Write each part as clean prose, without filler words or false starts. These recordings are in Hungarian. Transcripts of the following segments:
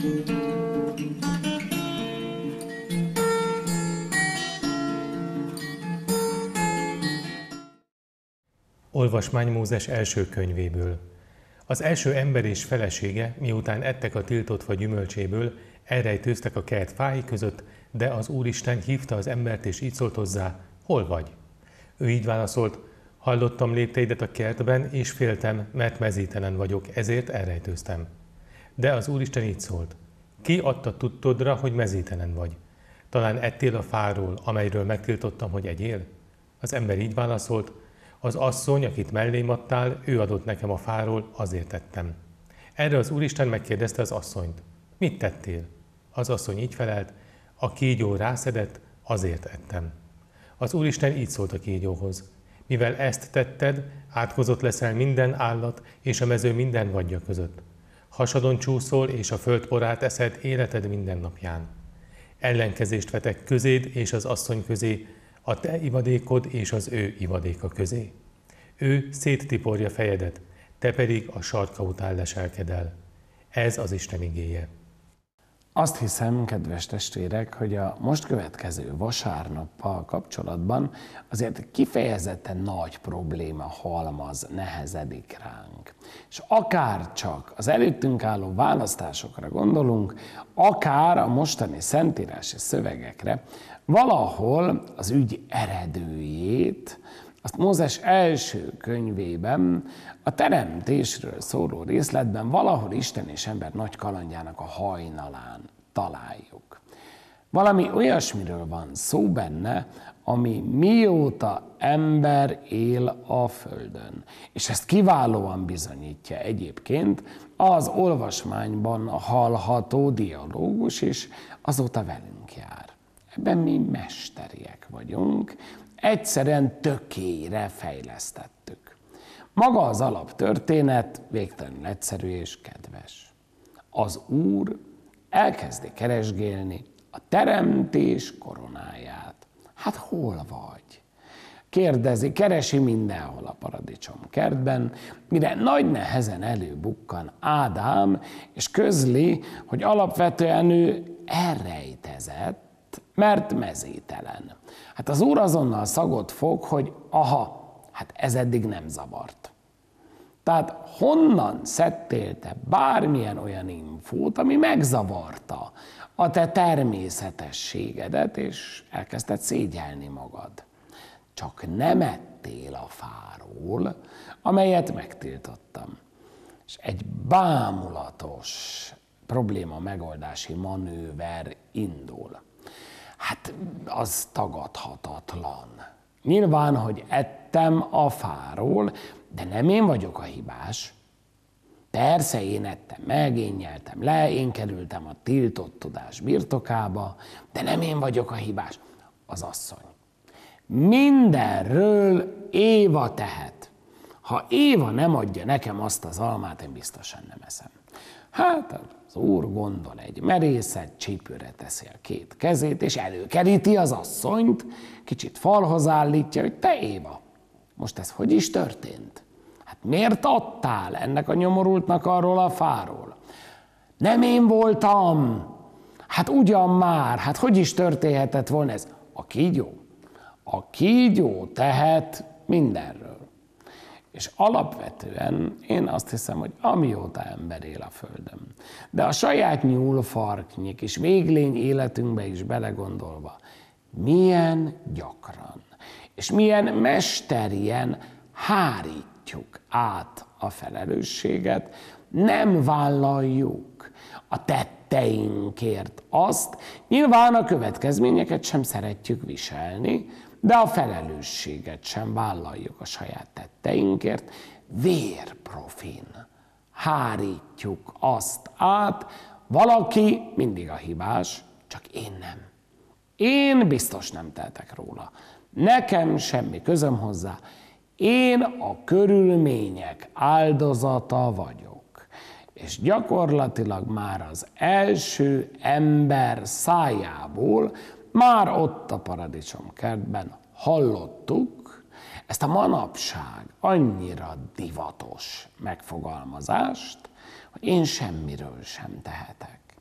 Olvasmány Mózes első könyvéből. Az első ember és felesége, miután ettek a tiltott fa gyümölcséből, elrejtőztek a kert fái között, de az Úristen hívta az embert és így szólt hozzá: hol vagy? Ő így válaszolt: hallottam lépteidet a kertben, és féltem, mert mezítelen vagyok, ezért elrejtőztem. De az Úristen így szólt: ki adta tudtodra, hogy mezítelen vagy? Talán ettél a fáról, amelyről megtiltottam, hogy egyél? Az ember így válaszolt: az asszony, akit mellém adtál, ő adott nekem a fáról, azért tettem. Erre az Úristen megkérdezte az asszonyt: mit tettél? Az asszony így felelt: a kígyó rászedett, azért ettem. Az Úristen így szólt a kígyóhoz: mivel ezt tetted, átkozott leszel minden állat és a mező minden vadja között. Hasadon csúszol, és a föld porát eszed életed minden napján. Ellenkezést vetek közéd és az asszony közé, a te ivadékod és az ő ivadéka közé. Ő széttiporja fejedet, te pedig a sarka után leselkedel. Ez az Isten igéje. Azt hiszem, kedves testvérek, hogy a most következő vasárnappal kapcsolatban azért kifejezetten nagy probléma halmaz nehezedik ránk. És akár csak az előttünk álló választásokra gondolunk, akár a mostani szentírási szövegekre, valahol az ügy eredőjét, azt Mózes első könyvében, a teremtésről szóló részletben valahol Isten és ember nagy kalandjának a hajnalán találjuk. Valami olyasmiről van szó benne, ami mióta ember él a földön. És ezt kiválóan bizonyítja egyébként az olvasmányban hallható dialógus, és azóta velünk jár. Ebben mi mesteriek vagyunk, egyszerűen tökére fejlesztettük. Maga az alaptörténet végtelenül egyszerű és kedves. Az Úr elkezdi keresgélni a teremtés koronáját. Hát hol vagy? Kérdezi, keresi mindenhol a paradicsomkertben, mire nagy nehezen előbukkan Ádám, és közli, hogy alapvetően ő elrejtezett, mert mezítelen. Hát az Úr azonnal szagot fog, hogy aha, hát ez eddig nem zavart. Tehát honnan szedtél te bármilyen olyan infót, ami megzavarta a te természetességedet, és elkezdted szégyelni magad? Csak nem ettél a fáról, amelyet megtiltottam. És egy bámulatos probléma megoldási manőver indul. Hát az tagadhatatlan. Nyilván, hogy ettem a fáról, de nem én vagyok a hibás. Persze én ettem meg, én nyeltem le, én kerültem a tiltott tudás birtokába, de nem én vagyok a hibás, az asszony. Mindenről Éva tehet. Ha Éva nem adja nekem azt az almát, én biztosan nem eszem. Hát az Úr gondol egy merészet, csípőre teszi a két kezét, és előkeríti az asszonyt, kicsit falhoz állítja, hogy te Éva, most ez hogy is történt? Hát miért adtál ennek a nyomorultnak arról a fáról? Nem én voltam! Hát ugyan már, hát hogy is történhetett volna ez? A kígyó? A kígyó tehet mindenről. És alapvetően én azt hiszem, hogy amióta ember él a földön, de a saját nyúlfarknyi kis véglény életünkbe is belegondolva, milyen gyakran és milyen mesterien hárítjuk át a felelősséget, nem vállaljuk a tetteinkért azt, nyilván a következményeket sem szeretjük viselni, de a felelősséget sem vállaljuk a saját tetteinkért, vérprofin hárítjuk azt át, valaki mindig a hibás, csak én nem. Én biztos nem tehetek róla. Nekem semmi közöm hozzá. Én a körülmények áldozata vagyok. És gyakorlatilag már az első ember szájából, már ott a paradicsomkertben hallottuk ezt a manapság annyira divatos megfogalmazást, hogy én semmiről sem tehetek.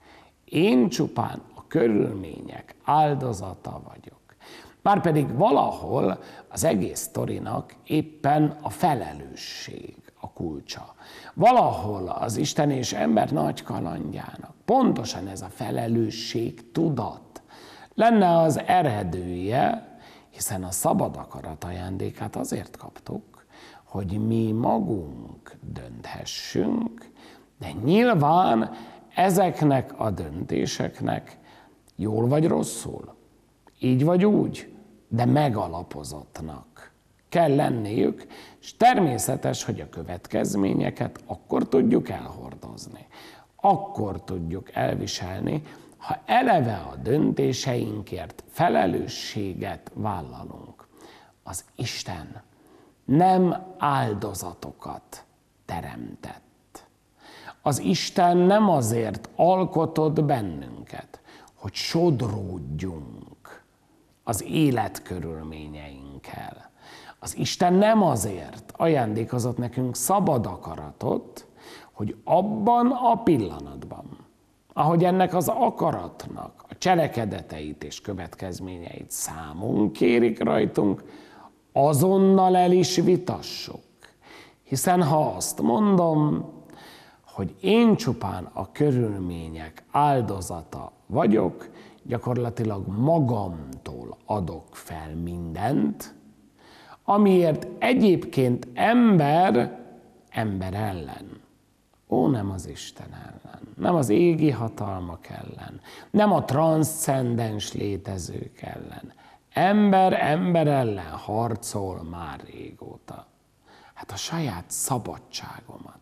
Én csupán a körülmények áldozata vagyok. Márpedig valahol az egész sztorinak éppen a felelősség a kulcsa. Valahol az Isten és ember nagy kalandjának pontosan ez a felelősség tudat lenne az eredője, hiszen a szabad akarat ajándékát azért kaptuk, hogy mi magunk dönthessünk, de nyilván ezeknek a döntéseknek jól vagy rosszul, így vagy úgy, de megalapozottnak kell lenniük, és természetes, hogy a következményeket akkor tudjuk elhordozni, akkor tudjuk elviselni, ha eleve a döntéseinkért felelősséget vállalunk. Az Isten nem áldozatokat teremtett. Az Isten nem azért alkotott bennünket, hogy sodródjunk az élet körülményeinkkel. Az Isten nem azért ajándékozott nekünk szabad akaratot, hogy abban a pillanatban, ahogy ennek az akaratnak a cselekedeteit és következményeit számon kérik rajtunk, azonnal el is vitassuk. Hiszen ha azt mondom, hogy én csupán a körülmények áldozata vagyok, gyakorlatilag magamtól adok fel mindent, amiért egyébként ember ellen. Ó, nem az Isten ellen, nem az égi hatalmak ellen, nem a transzcendens létezők ellen. Ember ellen harcol már régóta. Hát a saját szabadságomat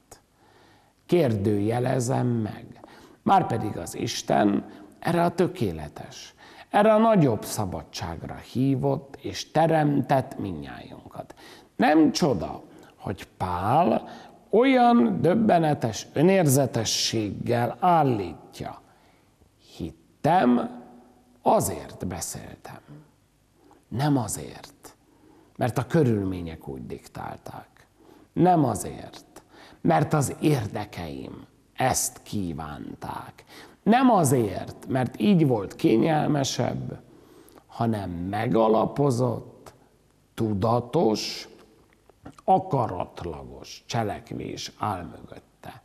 kérdőjelezem meg. Márpedig az Isten erre a tökéletes, erre a nagyobb szabadságra hívott és teremtett mindnyájunkat. Nem csoda, hogy Pál olyan döbbenetes önérzetességgel állítja. Hittem, azért beszéltem. Nem azért, mert a körülmények úgy diktálták. Nem azért, mert az érdekeim ezt kívánták. Nem azért, mert így volt kényelmesebb, hanem megalapozott, tudatos, akaratlagos cselekvés áll mögötte.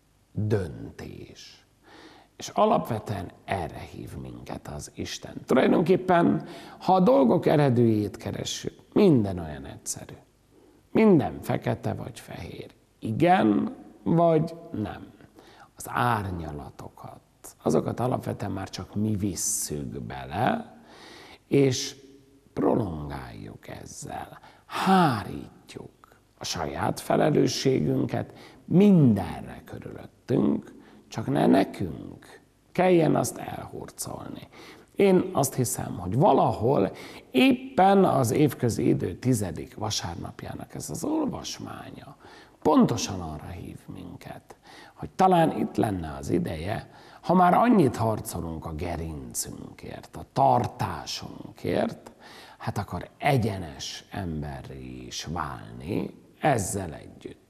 Döntés. És alapvetően erre hív minket az Isten. Tulajdonképpen, ha a dolgok eredőjét keressük, minden olyan egyszerű. Minden fekete vagy fehér. Igen vagy nem. Az árnyalatokat, azokat alapvetően már csak mi visszük bele, és prolongáljuk ezzel. Hárítjuk a saját felelősségünket mindenre körülöttünk, csak ne nekünk kelljen azt elhurcolni. Én azt hiszem, hogy valahol éppen az évközi idő 10. vasárnapjának ez az olvasmánya pontosan arra hív minket, hogy talán itt lenne az ideje, ha már annyit harcolunk a gerincünkért, a tartásunkért, hát akkor egyenes emberré is válni ezzel együtt.